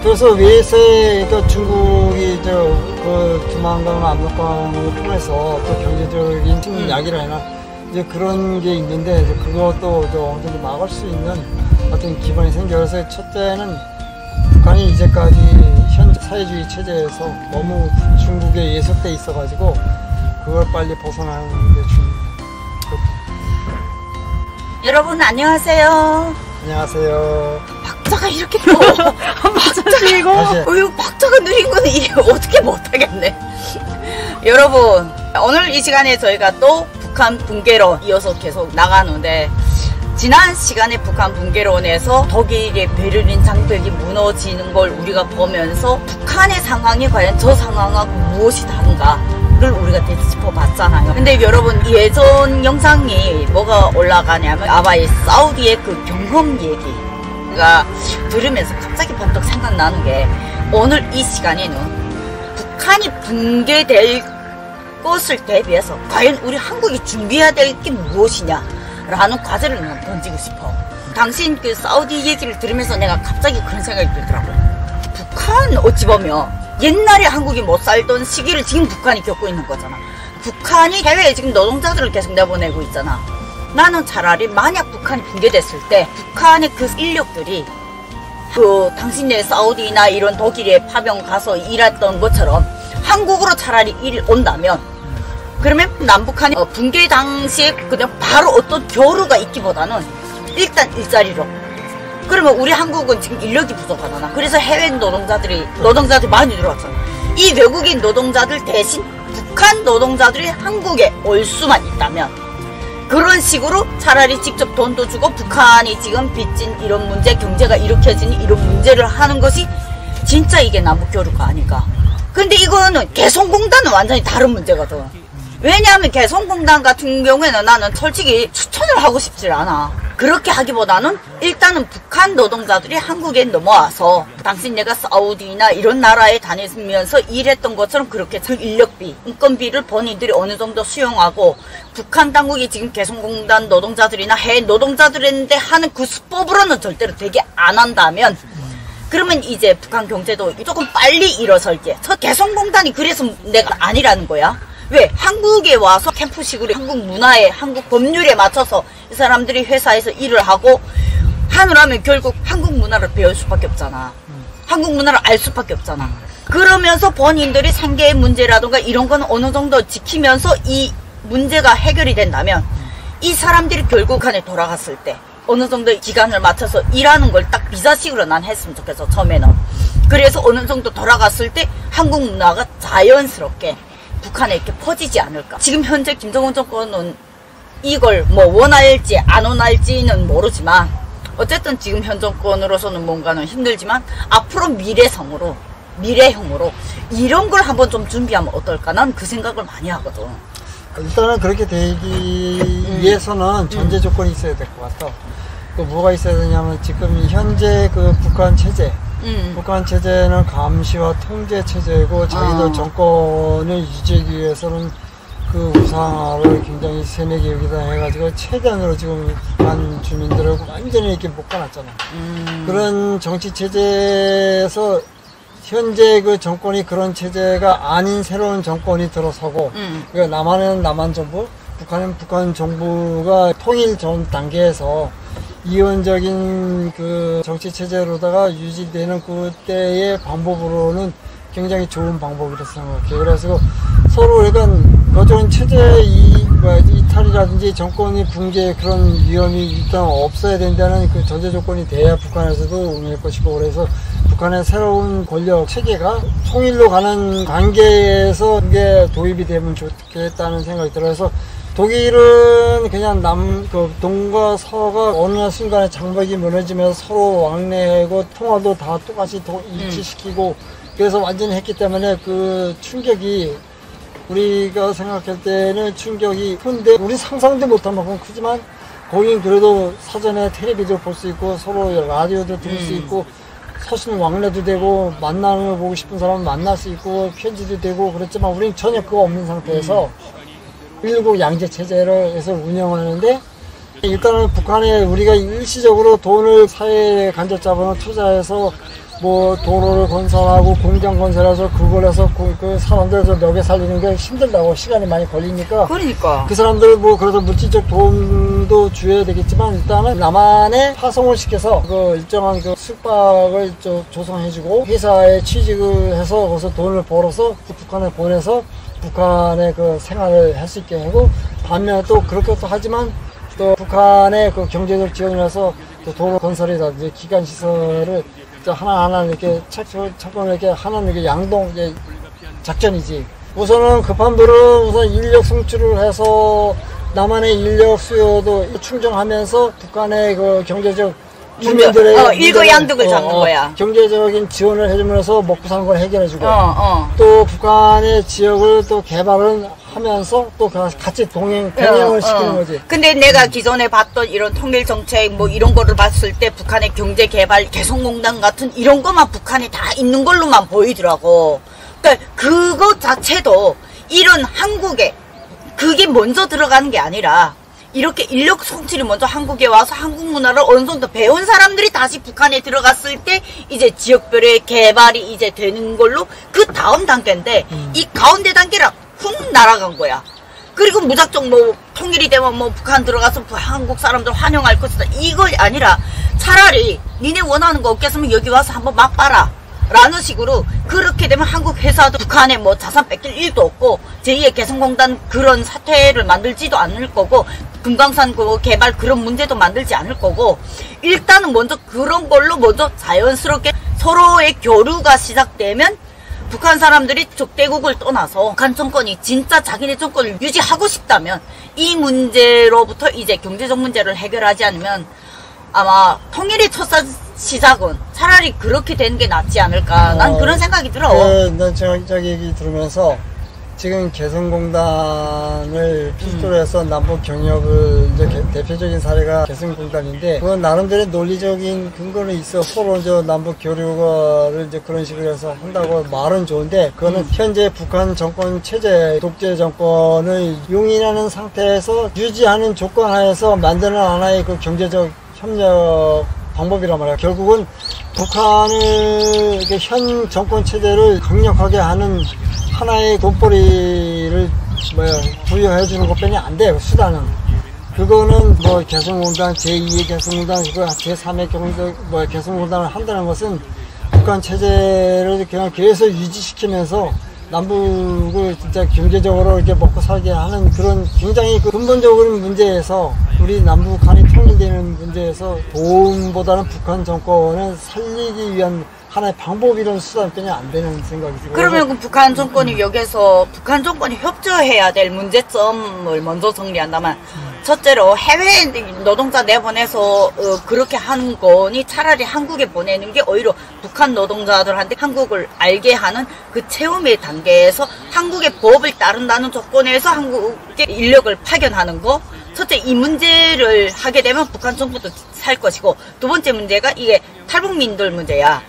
그래서 외세 그 중국이 그 두만강 압록강을 통해서 또 경제적인 이야기를 해나 이제 그런 게 있는데 이제 그것도 어느 정도 막을 수 있는 어떤 기반이 생겨서 첫째는 북한이 이제까지 현 사회주의 체제에서 너무 중국에 예속돼 있어가지고 그걸 빨리 벗어나는 게 중요해요. 여러분 안녕하세요. 안녕하세요. 박자가 이렇게 또 박자가 이거 박자가 느린 거는 이게 어떻게 못하겠네. 여러분 오늘 이 시간에 저희가 또 북한 붕괴론 이어서 계속 나가는데 지난 시간에 북한 붕괴론에서 독일의 베를린 장벽이 무너지는 걸 우리가 보면서 북한의 상황이 과연 저 상황하고 무엇이 다른가를 우리가 짚어봤잖아요. 근데 여러분 예전 영상이 뭐가 올라가냐면 아바이 사우디의 그 경험 얘기가 들으면서 갑자기 번뜩 생각나는 게 오늘 이 시간에는 북한이 붕괴될 것을 대비해서 과연 우리 한국이 준비해야 될 게 무엇이냐 라는 과제를 난 던지고 싶어. 당신 그 사우디 얘기를 들으면서 내가 갑자기 그런 생각이 들더라고요. 북한 어찌 보면 옛날에 한국이 못 살던 시기를 지금 북한이 겪고 있는 거잖아. 북한이 해외에 지금 노동자들을 계속 내보내고 있잖아. 나는 차라리 만약 북한이 붕괴됐을 때 북한의 그 인력들이 그 당신네 사우디나 이런 독일에 파병 가서 일했던 것처럼 한국으로 차라리 일 온다면 그러면 남북한이 붕괴 당시에 그냥 바로 어떤 교류가 있기보다는 일단 일자리로. 그러면 우리 한국은 지금 인력이 부족하잖아. 그래서 해외 노동자들이 많이 들어왔잖아. 이 외국인 노동자들 대신 북한 노동자들이 한국에 올 수만 있다면 그런 식으로 차라리 직접 돈도 주고 북한이 지금 빚진 이런 문제, 경제가 일으켜진 이런 문제를 하는 것이 진짜 이게 남북 교류가 아닐까. 근데 이거는 개성공단은 완전히 다른 문제거든. 왜냐하면 개성공단 같은 경우에는 나는 솔직히 추천을 하고 싶지 않아. 그렇게 하기보다는 일단은 북한 노동자들이 한국에 넘어와서 당신 내가 사우디나 이런 나라에 다니면서 일했던 것처럼 그렇게 그 인력비, 인건비를 본인들이 어느 정도 수용하고 북한 당국이 지금 개성공단 노동자들이나 해외 노동자들인데 하는 그 수법으로는 절대로 되게 안 한다면 그러면 이제 북한 경제도 조금 빨리 일어설게. 저 개성공단이 그래서 내가 아니라는 거야. 왜? 한국에 와서 캠프식으로 한국 문화에, 한국 법률에 맞춰서 이 사람들이 회사에서 일을 하고 하느라면 결국 한국 문화를 배울 수밖에 없잖아. 한국 문화를 알 수밖에 없잖아. 그러면서 본인들이 생계의 문제라든가 이런 건 어느 정도 지키면서 이 문제가 해결이 된다면 이 사람들이 결국 북한에 돌아갔을 때 어느 정도 기간을 맞춰서 일하는 걸 딱 비자식으로 난 했으면 좋겠어, 처음에는. 그래서 어느 정도 돌아갔을 때 한국 문화가 자연스럽게 북한에 이렇게 퍼지지 않을까. 지금 현재 김정은 정권은 이걸 뭐 원할지 안 원할지는 모르지만 어쨌든 지금 현 정권으로서는 뭔가는 힘들지만 앞으로 미래형으로 이런 걸 한번 좀 준비하면 어떨까. 난 그 생각을 많이 하거든. 일단은 그렇게 되기 위해서는 전제 조건이 있어야 될 것 같아. 그 뭐가 있어야 되냐면 지금 현재 그 북한 체제 북한 체제는 감시와 통제 체제고 자기들 정권을 유지하기 위해서는 그 우상화를 굉장히 세뇌기 여기다 해가지고 최대한으로 지금 북한 주민들을 완전히 이렇게 묶어놨잖아. 그런 정치 체제에서 현재 그 정권이 그런 체제가 아닌 새로운 정권이 들어서고 그러니까 남한은 남한 정부, 북한은 북한 정부가 통일 전 단계에서 이원적인 그 정치 체제로다가 유지되는 그때의 방법으로는 굉장히 좋은 방법이라고 생각해요. 그래서 서로 그러니까 어떤 체제 이탈이라든지 정권이 붕괴 그런 위험이 일단 없어야 된다는 그 전제 조건이 돼야 북한에서도 응할 것이고 그래서 북한의 새로운 권력 체계가 통일로 가는 단계에서 이게 도입이 되면 좋겠다는 생각이 들어서 독일은 그냥 동과 서가 어느 순간에 장벽이 무너지면서 서로 왕래하고 통화도 다 똑같이 일치시키고 그래서 완전히 했기 때문에 그 충격이 우리가 생각할 때는 충격이 큰데 우리 상상도 못할 만큼 크지만 거긴 그래도 사전에 텔레비도 볼 수 있고 서로 라디오도 들을 수 있고 서신 왕래도 되고 만나는 걸 보고 싶은 사람은 만날 수 있고 편지도 되고 그랬지만 우리는 전혀 그거 없는 상태에서 119 양제 체제를 해서 운영하는데 일단은 북한에 우리가 일시적으로 돈을 사회 간접 자본을 투자해서 뭐 도로를 건설하고 공장 건설해서 그걸 해서 그 사람들 먹여 살리는 게 힘들다고 시간이 많이 걸리니까 그러니까 그 사람들 뭐 그래서 물질적 도움도 줘야 되겠지만 일단은 남한에 파송을 시켜서 그 일정한 그 숙박을 조성해주고 회사에 취직을 해서 거기서 돈을 벌어서 북한에 보내서 북한의 그 생활을 할 수 있게 하고 반면에 또 그렇게 또 하지만 또 북한의 그 경제적 지원을 해서 또 도로 건설이라든지 기관 시설을 하나하나 이렇게 착공을 이렇게 하나는 이렇게 양동 이제 작전이지. 우선은 급한 불은 우선 인력 성출을 해서 남한의 인력 수요도 충족하면서 북한의 그 경제적 주민들의 일거양득을 잡는 거야. 경제적인 지원을 해주면서 먹고 사는 걸 해결해주고 또 북한의 지역을 또 개발을 하면서 또 같이 병행을 시키는 거지. 근데 내가 기존에 봤던 이런 통일 정책 뭐 이런 거를 봤을 때 북한의 경제 개발 개성공단 같은 이런 것만 북한에 다 있는 걸로만 보이더라고. 그러니까 그거 자체도 이런 한국에 그게 먼저 들어가는 게 아니라 이렇게 인력 성출이 먼저 한국에 와서 한국 문화를 어느 정도 배운 사람들이 다시 북한에 들어갔을 때 이제 지역별의 개발이 이제 되는 걸로 그 다음 단계인데 이 가운데 단계라 훅 날아간 거야. 그리고 무작정 뭐 통일이 되면 뭐 북한 들어가서 한국 사람들 환영할 것이다 이거 아니라 차라리 니네 원하는 거 없겠으면 여기 와서 한번 맛봐라 라는 식으로 그렇게 되면 한국 회사도 북한에 뭐 자산 뺏길 일도 없고 제2의 개성공단 그런 사태를 만들지도 않을 거고 금강산 그 개발 그런 문제도 만들지 않을 거고 일단은 먼저 그런 걸로 먼저 자연스럽게 서로의 교류가 시작되면 북한 사람들이 적대국을 떠나서 북한 정권이 진짜 자기네 정권을 유지하고 싶다면 이 문제로부터 이제 경제적 문제를 해결하지 않으면 아마 통일의 첫 시작은 차라리 그렇게 되는 게 낫지 않을까 난 그런 생각이 들어. 난 저기 얘기 들으면서 지금 개성공단을 필두로 해서 남북 경협을 이제 대표적인 사례가 개성공단인데 그건 나름대로 논리적인 근거는 있어. 서로 남북 교류를 이제 그런 식으로 해서 한다고 말은 좋은데 그거는 현재 북한 정권 체제 독재 정권을 용인하는 상태에서 유지하는 조건 하에서 만드는 하나의 그 경제적 협력 방법이란 말이야. 결국은 북한을 현 정권 체제를 강력하게 하는 하나의 돈벌이를 부여해 주는 것뿐이 안 돼요. 수단은. 그거는 뭐 개성공단 제2의 개성공단 그거 제3의 개성공단을 한다는 것은 북한 체제를 그냥 계속 유지시키면서 남북을 진짜 경제적으로 이렇게 먹고 살게 하는 그런 굉장히 그 근본적인 문제에서 우리 남북한이 통일되는 문제에서 도움보다는 북한 정권을 살리기 위한 하나의 방법이란 수단뿐이 안 되는 생각이 들어요. 그러면 그 북한 정권이 여기서 북한 정권이 협조해야 될 문제점을 먼저 정리한다면 첫째로 해외 노동자 내보내서 그렇게 하는 거니 차라리 한국에 보내는 게 오히려 북한 노동자들한테 한국을 알게 하는 그 체험의 단계에서 한국의 법을 따른다는 조건에서 한국의 인력을 파견하는 거. 첫째 이 문제를 하게 되면 북한 정부도 살 것이고 두 번째 문제가 이게 탈북민들 문제야.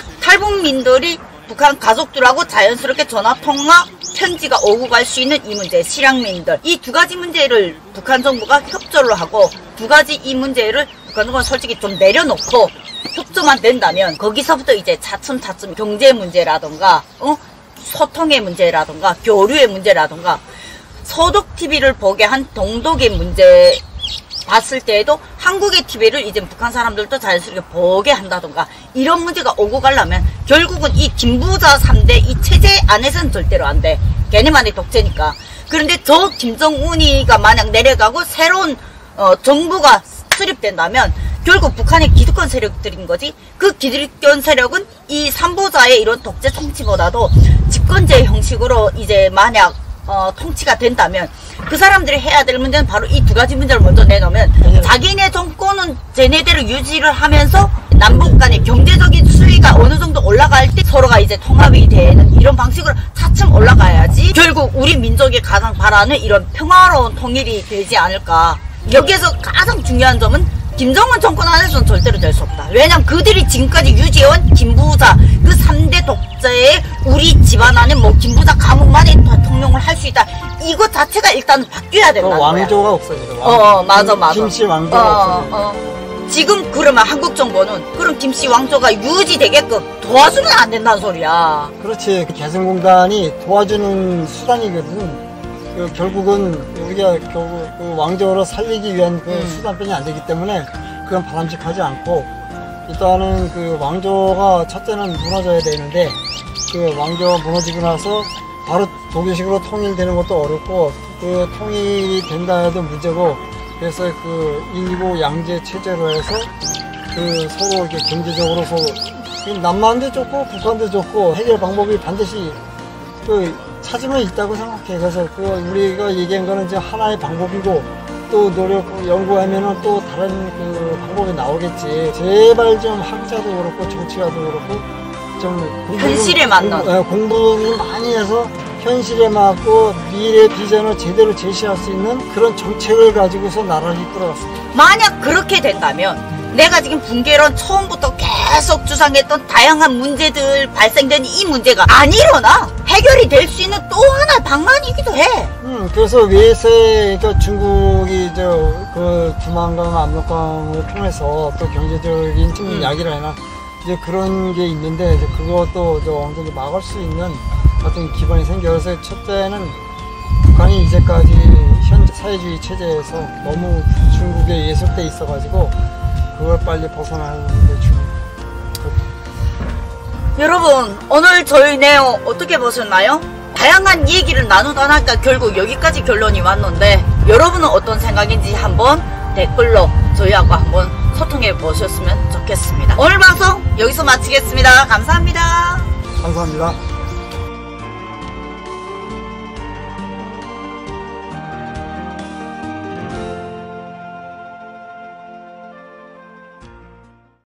탈북민들이 북한 가족들하고 자연스럽게 전화통화 편지가 오고 갈 수 있는 이 문제 실향민들 이 두 가지 문제를 북한 정부가 협조를 하고 두 가지 이 문제를 북한 정부는 솔직히 좀 내려놓고 협조만 된다면 거기서부터 이제 차츰차츰 경제 문제라던가 소통의 문제라던가 교류의 문제라던가 서독 TV를 보게 한 동독의 문제 봤을 때에도 한국의 TV를 이제 북한 사람들도 자연스럽게 보게 한다던가 이런 문제가 오고 가려면 결국은 이 김부자 3대 이 체제 안에서는 절대로 안 돼. 걔네만의 독재니까. 그런데 저 김정은이가 만약 내려가고 새로운 정부가 수립된다면 결국 북한의 기득권 세력들인 거지. 그 기득권 세력은 이 3부자의 이런 독재 통치보다도 집권제 형식으로 이제 만약 통치가 된다면 그 사람들이 해야 될 문제는 바로 이 두 가지 문제를 먼저 내놓으면 자기네 정권은 쟤네대로 유지를 하면서 남북 간의 경제적인 수위가 어느 정도 올라갈 때 서로가 이제 통합이 되는 이런 방식으로 차츰 올라가야지 결국 우리 민족이 가장 바라는 이런 평화로운 통일이 되지 않을까. 여기에서 가장 중요한 점은 김정은 정권 안에서는 절대로 될 수 없다. 왜냐면 그들이 지금까지 유지해온 김부자 그 3대 독자의 우리 집안 안에 뭐 김부자 가문만이 대통령을 할 수 있다. 이거 자체가 일단 바뀌어야 된다. 왕조가 없어지죠. 맞아. 김씨 왕조가 없어져. 지금 그러면 한국 정부는 그럼 김씨 왕조가 유지되게끔 도와주면 안 된다는 소리야. 그렇지. 개성공단이 도와주는 수단이거든. 결국은 우리가 결국 그 왕조로 살리기 위한 그 수단뿐이 안 되기 때문에 그건 바람직하지 않고, 일단은 그 왕조가 첫째는 무너져야 되는데, 그 왕조가 무너지고 나서 바로 독일식으로 통일되는 것도 어렵고, 그 통일이 된다 해도 문제고, 그래서 그 일부 양제 체제로 해서 그 서로 이렇게 경제적으로 서로 남한도 좋고 북한도 좋고 해결 방법이 반드시 그 찾으면 있다고 생각해. 그래서 그 우리가 얘기한 거는 이제 하나의 방법이고, 또 노력 연구하면은 또 다른 그 방법이 나오겠지. 제발 좀 학자도 그렇고 정치가도 그렇고 좀 현실에 맞는 공부를 많이 해서 현실에 맞고 미래 비전을 제대로 제시할 수 있는 그런 정책을 가지고서 나라를 이끌어갔습니다. 만약 그렇게 된다면 내가 지금 붕괴론 처음부터 계속 주장했던 다양한 문제들 발생된 이 문제가 안 일어나 해결이 될 수 있는 또 하나의 방안이기도 해. 그래서 외세, 그러니까 중국이 그 두만강, 압록강을 통해서 또 경제적인 약이라 해나 이제 그런 게 있는데, 이제 그것도 완전히 막을 수 있는 어떤 기반이 생겨. 그래서 첫째는 북한이 이제까지 현재 사회주의 체제에서 너무 중국에 예속돼 있어가지고 그걸 빨리 벗어나는 게 중요해요. 여러분, 오늘 저희 내용 어떻게 보셨나요? 다양한 얘기를 나누다 보니까 결국 여기까지 결론이 왔는데, 여러분은 어떤 생각인지 한번 댓글로 저희하고 한번 소통해 보셨으면 좋겠습니다. 오늘 방송 여기서 마치겠습니다. 감사합니다. 감사합니다.